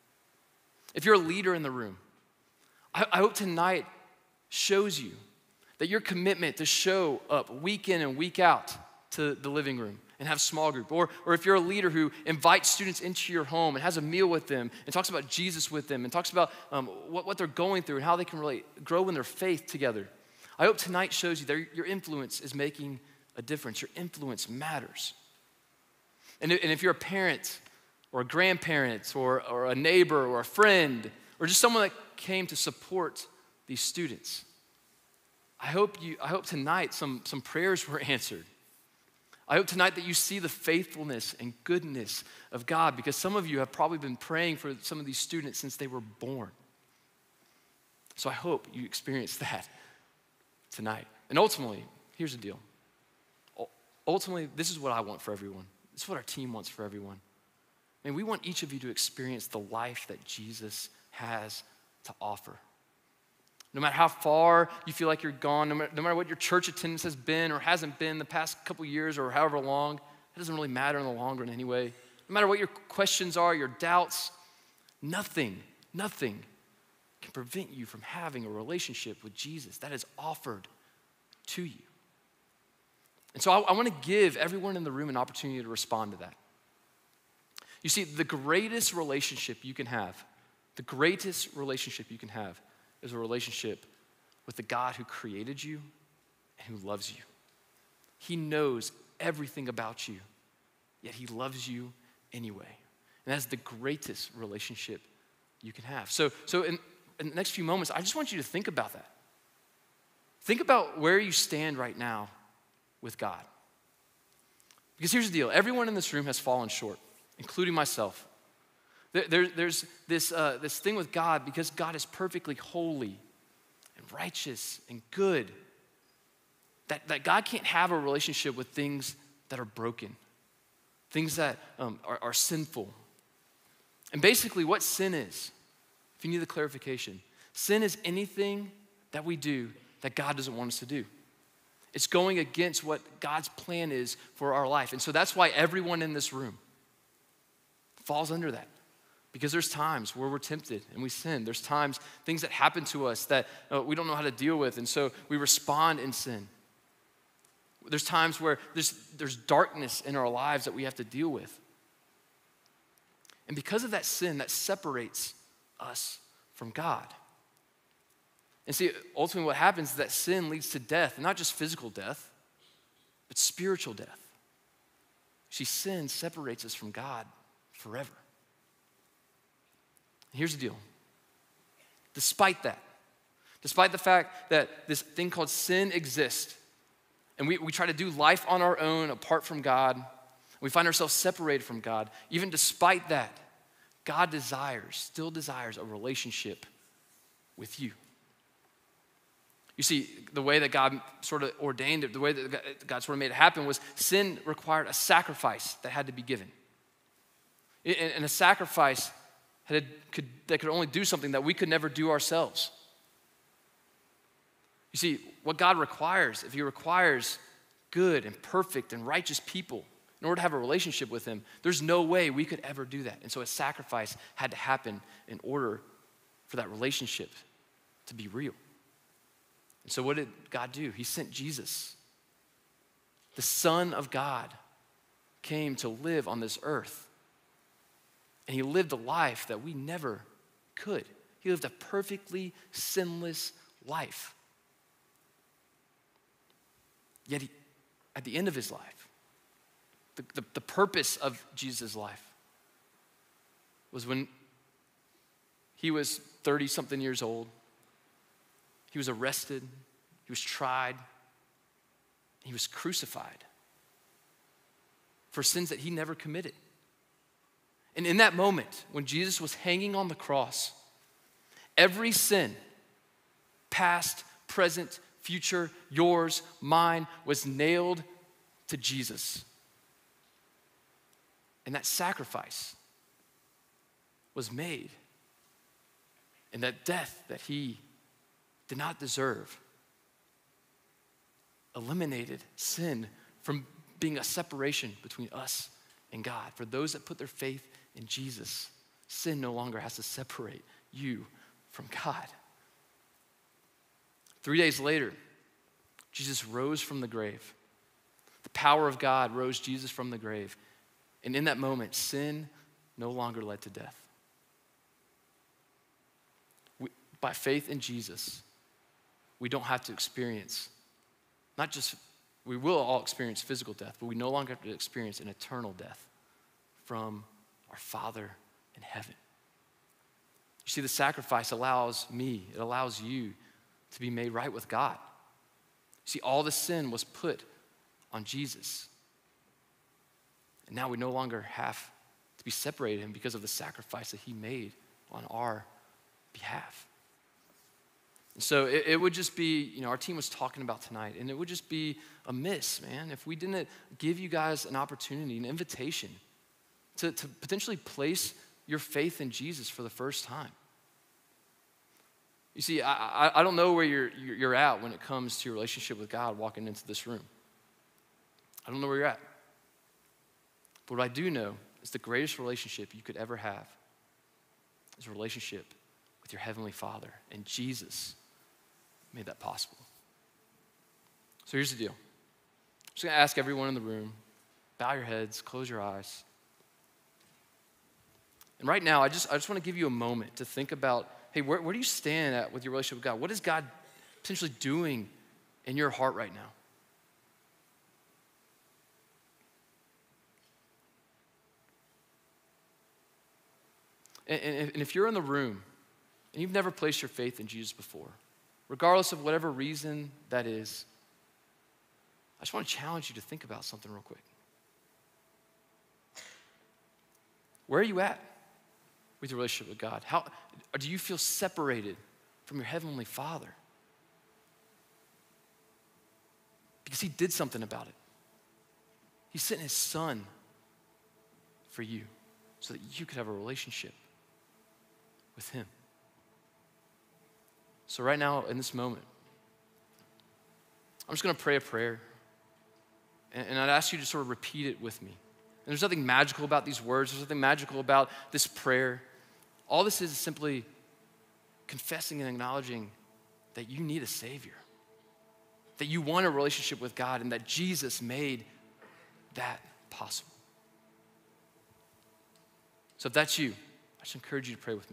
If you're a leader in the room, I, I hope tonight shows you that your commitment to show up week in and week out to the living room and have small group. Or, or if you're a leader who invites students into your home and has a meal with them and talks about Jesus with them and talks about um, what, what they're going through and how they can really grow in their faith together. I hope tonight shows you that your influence is making a difference. Your influence matters. And if you're a parent or a grandparent or, or a neighbor or a friend or just someone that came to support these students, I hope you. I hope tonight some, some prayers were answered. I hope tonight that you see the faithfulness and goodness of God, because some of you have probably been praying for some of these students since they were born. So I hope you experience that tonight. And ultimately, here's the deal. Ultimately, this is what I want for everyone. This is what our team wants for everyone. And we want each of you to experience the life that Jesus has to offer. No matter how far you feel like you're gone, no matter, no matter what your church attendance has been or hasn't been the past couple years or however long, it doesn't really matter in the long run anyway. No matter what your questions are, your doubts, nothing, nothing can prevent you from having a relationship with Jesus that is offered to you. And so I, I want to give everyone in the room an opportunity to respond to that. You see, the greatest relationship you can have, the greatest relationship you can have is a relationship with the God who created you and who loves you. He knows everything about you, yet he loves you anyway. And that's the greatest relationship you can have. So, so in, in the next few moments, I just want you to think about that. Think about where you stand right now with God. Because here's the deal. Everyone in this room has fallen short, including myself. There, there, there's this, uh, this thing with God, because God is perfectly holy and righteous and good, that, that God can't have a relationship with things that are broken, things that um, are, are sinful. And basically what sin is, if you need the clarification, sin is anything that we do that God doesn't want us to do. It's going against what God's plan is for our life. And so that's why everyone in this room falls under that. Because there's times where we're tempted and we sin. There's times, things that happen to us that uh, we don't know how to deal with, and so we respond in sin. There's times where there's, there's darkness in our lives that we have to deal with. And because of that sin, that separates us from God. And see, ultimately what happens is that sin leads to death, and not just physical death, but spiritual death. See, sin separates us from God forever. Here's the deal. Despite that, despite the fact that this thing called sin exists, and we, we try to do life on our own apart from God, we find ourselves separated from God, even despite that, God desires, still desires a relationship with you. You see, the way that God sort of ordained it, the way that God sort of made it happen was sin required a sacrifice that had to be given. And a sacrifice had, could, that could only do something that we could never do ourselves. You see, what God requires, if he requires good and perfect and righteous people in order to have a relationship with him, there's no way we could ever do that. And so a sacrifice had to happen in order for that relationship to be real. And so what did God do? He sent Jesus. The Son of God came to live on this earth. And he lived a life that we never could. He lived a perfectly sinless life. Yet he, at the end of his life, the, the, the purpose of Jesus' life was when he was thirty-something years old. He was arrested, he was tried, he was crucified for sins that he never committed. And in that moment, when Jesus was hanging on the cross, every sin, past, present, future, yours, mine, was nailed to Jesus. And that sacrifice was made. And that death that he did not deserve eliminated sin from being a separation between us and God. For those that put their faith in Jesus, sin no longer has to separate you from God. Three days later, Jesus rose from the grave. The power of God rose Jesus from the grave. And in that moment, sin no longer led to death. We, by faith in Jesus, we don't have to experience, not just, we will all experience physical death, but we no longer have to experience an eternal death from our Father in heaven. You see, the sacrifice allows me, it allows you to be made right with God. See, all the sin was put on Jesus. And now we no longer have to be separated him because of the sacrifice that he made on our behalf. And so it, it would just be, you know, our team was talking about tonight, and it would just be a miss, man, if we didn't give you guys an opportunity, an invitation to, to potentially place your faith in Jesus for the first time. You see, I, I, I don't know where you're, you're at when it comes to your relationship with God walking into this room. I don't know where you're at. But what I do know is the greatest relationship you could ever have is a relationship with your Heavenly Father. And Jesus made that possible. So here's the deal. I'm just going to ask everyone in the room, bow your heads, close your eyes. And right now, I just, I just want to give you a moment to think about, hey, where, where do you stand at with your relationship with God? What is God potentially doing in your heart right now? And, and, and if you're in the room and you've never placed your faith in Jesus before, regardless of whatever reason that is, I just want to challenge you to think about something real quick. Where are you at with your relationship with God? How do you feel separated from your Heavenly Father? Because he did something about it. He sent his Son for you so that you could have a relationship with him. So right now, in this moment, I'm just going to pray a prayer, and, and I'd ask you to sort of repeat it with me. And there's nothing magical about these words. There's nothing magical about this prayer. All this is simply confessing and acknowledging that you need a Savior, that you want a relationship with God, and that Jesus made that possible. So if that's you, I just encourage you to pray with me.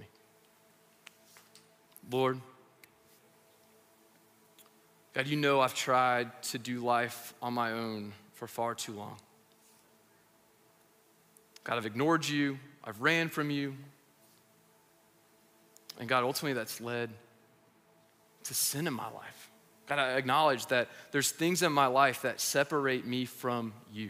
Lord, God, you know I've tried to do life on my own for far too long. God, I've ignored you. I've ran from you. And God, ultimately that's led to sin in my life. God, I acknowledge that there's things in my life that separate me from you.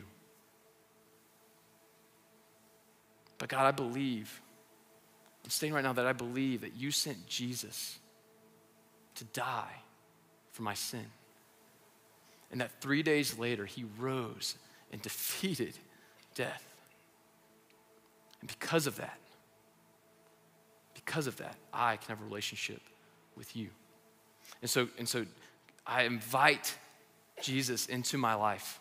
But God, I believe, I'm saying right now that I believe that you sent Jesus to die for my sin. And that three days later, he rose and defeated death. And because of that, because of that, I can have a relationship with you. And so, and so I invite Jesus into my life.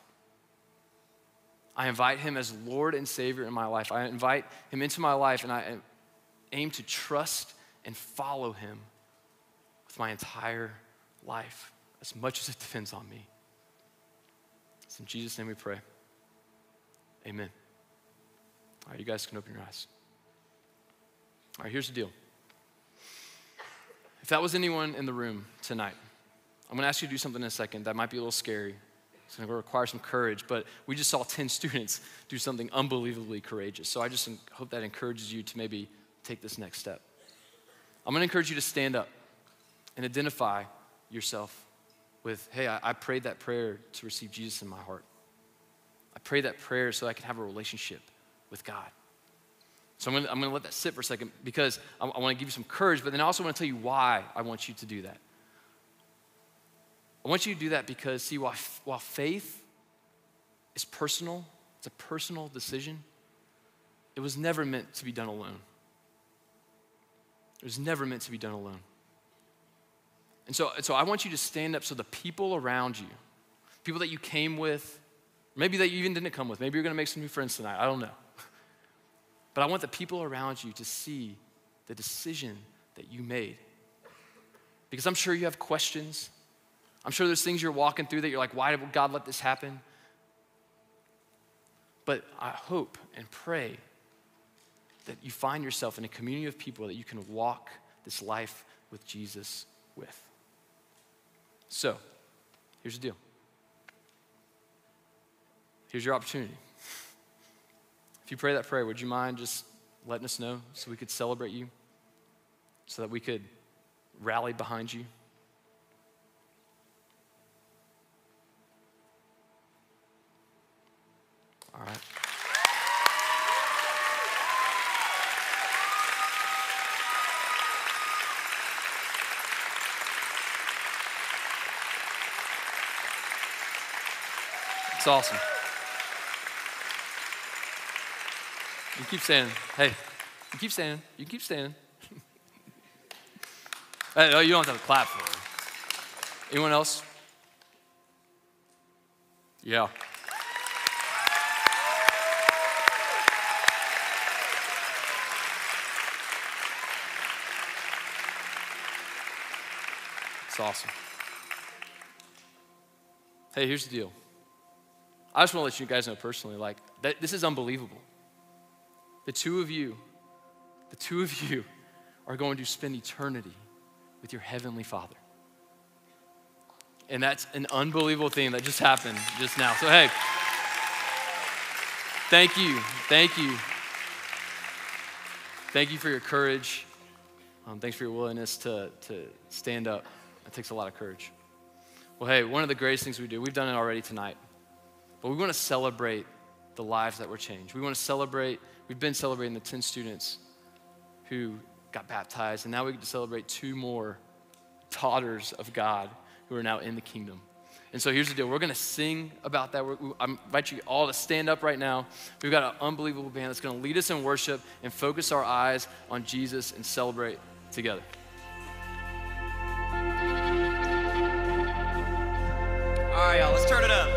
I invite him as Lord and Savior in my life. I invite him into my life, and I aim to trust and follow him with my entire life, as much as it depends on me. It's in Jesus' name we pray. Amen. All right, you guys can open your eyes. All right, here's the deal. If that was anyone in the room tonight, I'm gonna ask you to do something in a second that might be a little scary. It's gonna require some courage, but we just saw ten students do something unbelievably courageous. So I just hope that encourages you to maybe take this next step. I'm gonna encourage you to stand up and identify yourself with, hey, I, I prayed that prayer to receive Jesus in my heart. I prayed that prayer so I can have a relationship with God. So I'm gonna, I'm gonna let that sit for a second because I, I wanna give you some courage, but then I also wanna tell you why I want you to do that. I want you to do that because, see, while, while faith is personal, it's a personal decision, it was never meant to be done alone. It was never meant to be done alone. And so, so I want you to stand up so the people around you, people that you came with, maybe that you even didn't come with, maybe you're gonna make some new friends tonight, I don't know. But I want the people around you to see the decision that you made. Because I'm sure you have questions. I'm sure there's things you're walking through that you're like, why did God let this happen? But I hope and pray that you find yourself in a community of people that you can walk this life with Jesus with. So, here's the deal. Here's your opportunity. If you pray that prayer, would you mind just letting us know so we could celebrate you, so that we could rally behind you? All right. It's awesome. You keep standing. Hey, you keep standing. You keep standing. Hey, oh, you don't have to clap for it. Anyone else? Yeah. It's awesome. Hey, here's the deal. I just want to let you guys know personally, like, that, this is unbelievable. The two of you, the two of you are going to spend eternity with your heavenly Father. And that's an unbelievable thing that just happened just now. So, hey, thank you, thank you. Thank you for your courage. Um, thanks for your willingness to, to stand up. It takes a lot of courage. Well, hey, one of the greatest things we do, we've done it already tonight, but we want to celebrate the lives that were changed. We want to celebrate, we've been celebrating the ten students who got baptized, and now we get to celebrate two more daughters of God who are now in the kingdom. And so here's the deal. We're going to sing about that. We're, I invite you all to stand up right now. We've got an unbelievable band that's going to lead us in worship and focus our eyes on Jesus and celebrate together. All right, y'all, let's turn it up.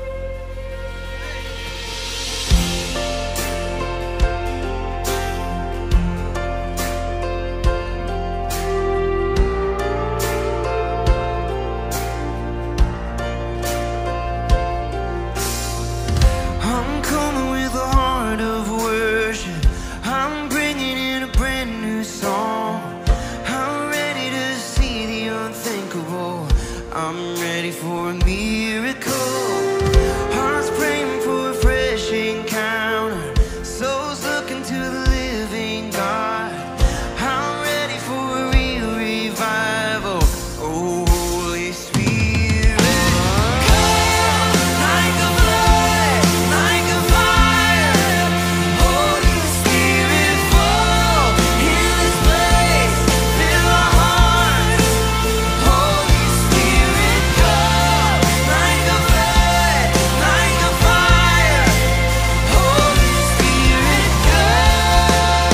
I'm coming with a heart of worship. I'm bringing in a brand new song. I'm ready to see the unthinkable. I'm ready for a miracle. Hearts praying for a fresh encounter. Souls looking to the living God. I'm ready for a real revival. Oh, Holy Spirit, come like a flood, like a fire. Holy Spirit, fall in this place. Fill our hearts. Holy Spirit, come like a flood, like a fire. Holy Spirit, come.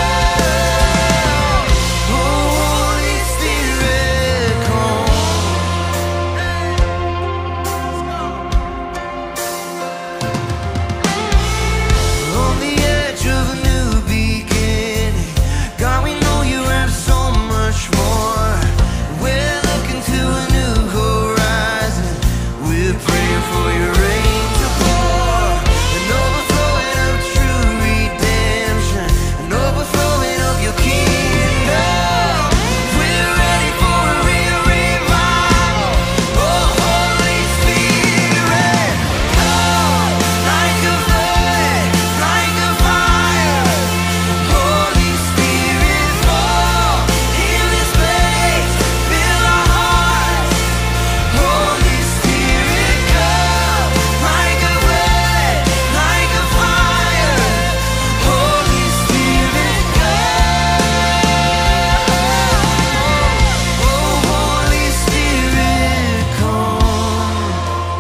Oh, Holy Spirit, come. On the edge of a new beginning, God, we know you have so much more. We're looking to a new horizon. We're praying for your rain to pour, an overflowing of true redemption, an overflowing of your kingdom. We're ready for a real revival. Oh, Holy Spirit, come like a flood, like a fire. Holy Spirit, fall in this place. Fill our hearts. Holy Spirit, come like a flood, like a fire. Holy Spirit, come. Oh, Holy Spirit, come.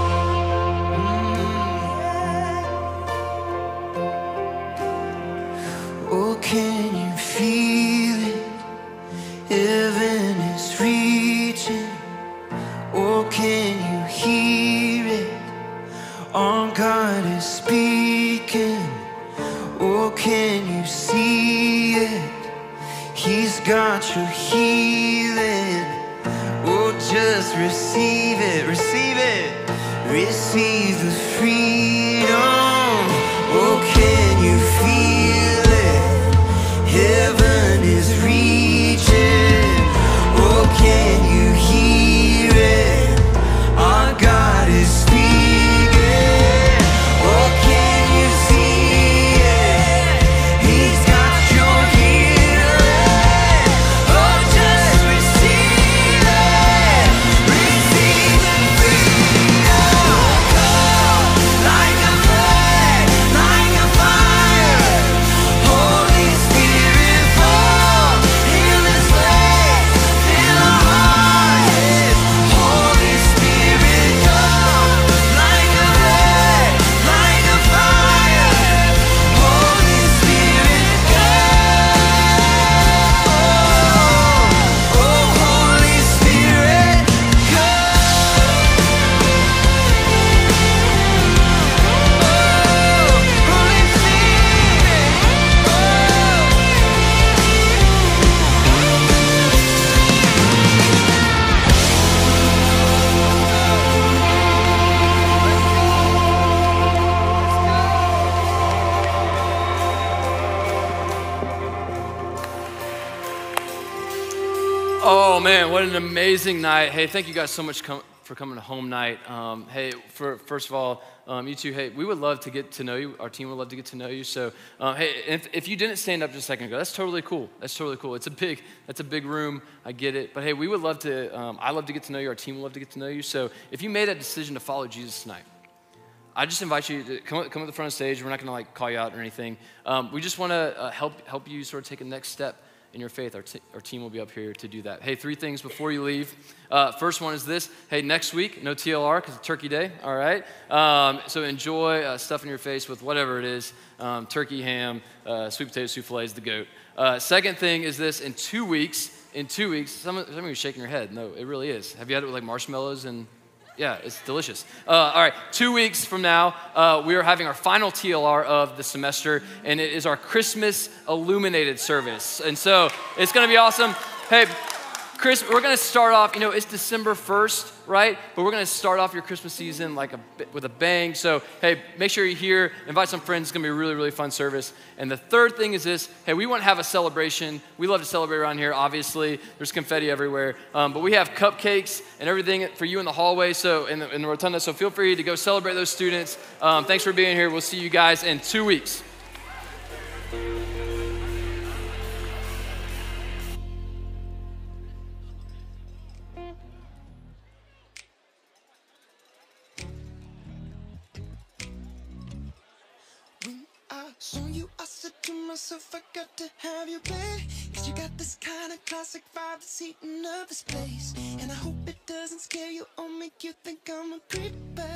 Oh, can you feel it? Heaven is reaching. Oh, can you hear it? Our God is speaking. Oh, can you see it? He's got your healing. Oh, just receive it, receive it. Receive the freedom. Oh man, what an amazing night. Hey, thank you guys so much com- for coming to Home Night. Um, hey, for first of all, um, you two, hey, we would love to get to know you. Our team would love to get to know you. So, uh, hey, if, if you didn't stand up just a second ago, that's totally cool. That's totally cool. It's a big, that's a big room. I get it. But hey, we would love to, um, I love to get to know you. Our team would love to get to know you. So if you made that decision to follow Jesus tonight, I just invite you to come, come to the front of the stage. We're not gonna like call you out or anything. Um, we just wanna uh, help, help you sort of take a next step in your faith. Our, t- our team will be up here to do that. Hey, three things before you leave. Uh, first one is this. Hey, next week, no T L R because it's Turkey Day, all right? Um, so enjoy uh, stuffing your face with whatever it is, um, turkey, ham, uh, sweet potato souffle is the goat. Uh, second thing is this, in two weeks, in two weeks, some of, some of you are shaking your head. No, it really is. Have you had it with like marshmallows and yeah, it's delicious. Uh, all right, two weeks from now, uh, we are having our final T L R of the semester, and it is our Christmas illuminated service. And so it's gonna be awesome. Hey, Chris, we're gonna start off, you know, it's December first, right? But we're gonna start off your Christmas season like a, with a bang. So, hey, make sure you're here, invite some friends. It's gonna be a really, really fun service. And the third thing is this, hey, we wanna have a celebration. We love to celebrate around here, obviously. There's confetti everywhere. Um, but we have cupcakes and everything for you in the hallway, so in the, in the rotunda. So feel free to go celebrate those students. Um, thanks for being here. We'll see you guys in two weeks. Saw you, I said to myself, I got to have you, babe. Cause you got this kind of classic vibe that's heating up this place. And I hope it doesn't scare you or make you think I'm a creep, babe.